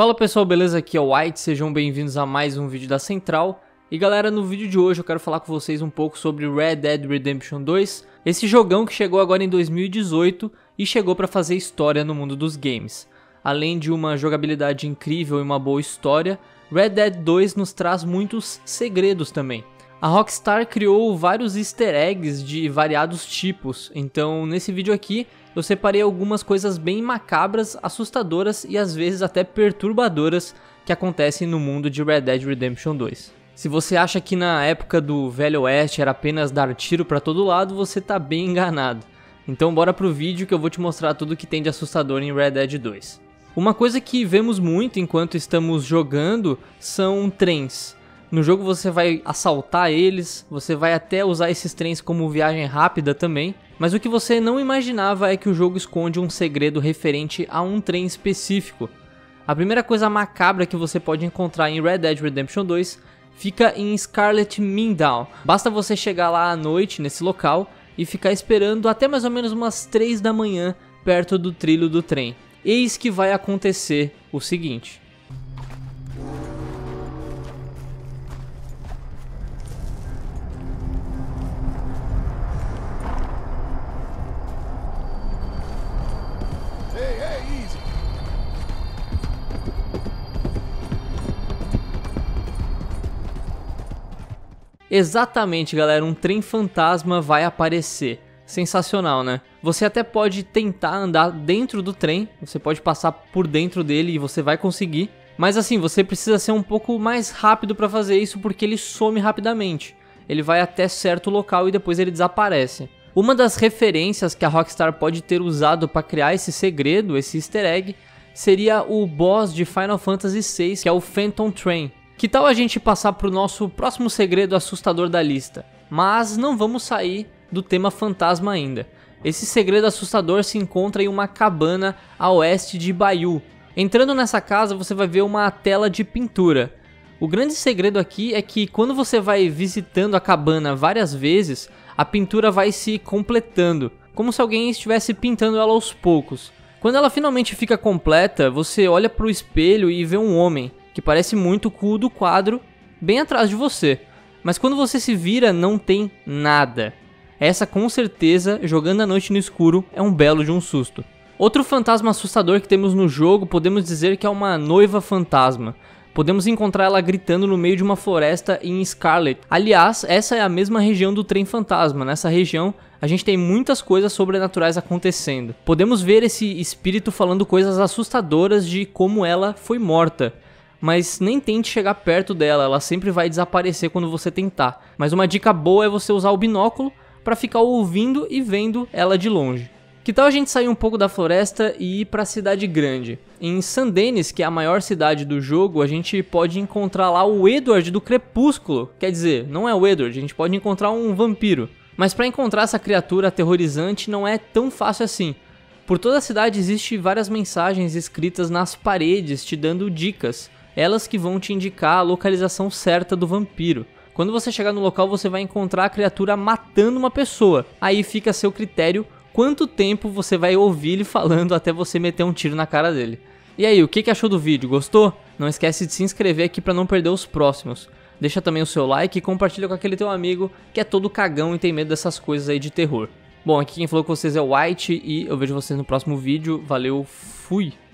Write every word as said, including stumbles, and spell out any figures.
Fala pessoal, beleza? Aqui é o White, sejam bem-vindos a mais um vídeo da Central. E galera, no vídeo de hoje eu quero falar com vocês um pouco sobre Red Dead Redemption dois, esse jogão que chegou agora em dois mil e dezoito e chegou para fazer história no mundo dos games. Além de uma jogabilidade incrível e uma boa história, Red Dead dois nos traz muitos segredos também. A Rockstar criou vários easter eggs de variados tipos, então nesse vídeo aqui eu separei algumas coisas bem macabras, assustadoras e às vezes até perturbadoras que acontecem no mundo de Red Dead Redemption dois. Se você acha que na época do Velho Oeste era apenas dar tiro pra todo lado, você tá bem enganado. Então bora pro vídeo que eu vou te mostrar tudo que tem de assustador em Red Dead dois. Uma coisa que vemos muito enquanto estamos jogando são trens. No jogo você vai assaltar eles, você vai até usar esses trens como viagem rápida também, mas o que você não imaginava é que o jogo esconde um segredo referente a um trem específico. A primeira coisa macabra que você pode encontrar em Red Dead Redemption dois fica em Scarlet Meadow. Basta você chegar lá à noite nesse local e ficar esperando até mais ou menos umas três da manhã perto do trilho do trem. Eis que vai acontecer o seguinte. Exatamente, galera, um trem fantasma vai aparecer. Sensacional, né? Você até pode tentar andar dentro do trem, você pode passar por dentro dele e você vai conseguir. Mas assim, você precisa ser um pouco mais rápido para fazer isso porque ele some rapidamente. Ele vai até certo local e depois ele desaparece. Uma das referências que a Rockstar pode ter usado para criar esse segredo, esse easter egg, seria o boss de Final Fantasy seis, que é o Phantom Train. Que tal a gente passar para o nosso próximo segredo assustador da lista? Mas não vamos sair do tema fantasma ainda. Esse segredo assustador se encontra em uma cabana a oeste de Bayou. Entrando nessa casa você vai ver uma tela de pintura. O grande segredo aqui é que quando você vai visitando a cabana várias vezes, a pintura vai se completando, como se alguém estivesse pintando ela aos poucos. Quando ela finalmente fica completa, você olha para o espelho e vê um homem que parece muito com o do quadro, bem atrás de você. Mas quando você se vira, não tem nada. Essa com certeza, jogando à noite no escuro, é um belo de um susto. Outro fantasma assustador que temos no jogo, podemos dizer que é uma noiva fantasma. Podemos encontrar ela gritando no meio de uma floresta em Scarlet. Aliás, essa é a mesma região do trem fantasma. Nessa região, a gente tem muitas coisas sobrenaturais acontecendo. Podemos ver esse espírito falando coisas assustadoras de como ela foi morta. Mas nem tente chegar perto dela, ela sempre vai desaparecer quando você tentar. Mas uma dica boa é você usar o binóculo para ficar ouvindo e vendo ela de longe. Que tal a gente sair um pouco da floresta e ir para a cidade grande? Em San Denis, que é a maior cidade do jogo, a gente pode encontrar lá o Edward do Crepúsculo. Quer dizer, não é o Edward, a gente pode encontrar um vampiro. Mas para encontrar essa criatura aterrorizante não é tão fácil assim. Por toda a cidade existem várias mensagens escritas nas paredes te dando dicas. Elas que vão te indicar a localização certa do vampiro. Quando você chegar no local você vai encontrar a criatura matando uma pessoa. Aí fica a seu critério quanto tempo você vai ouvir ele falando até você meter um tiro na cara dele. E aí, o que achou do vídeo? Gostou? Não esquece de se inscrever aqui para não perder os próximos. Deixa também o seu like e compartilha com aquele teu amigo que é todo cagão e tem medo dessas coisas aí de terror. Bom, aqui quem falou com vocês é o White e eu vejo vocês no próximo vídeo. Valeu, fui!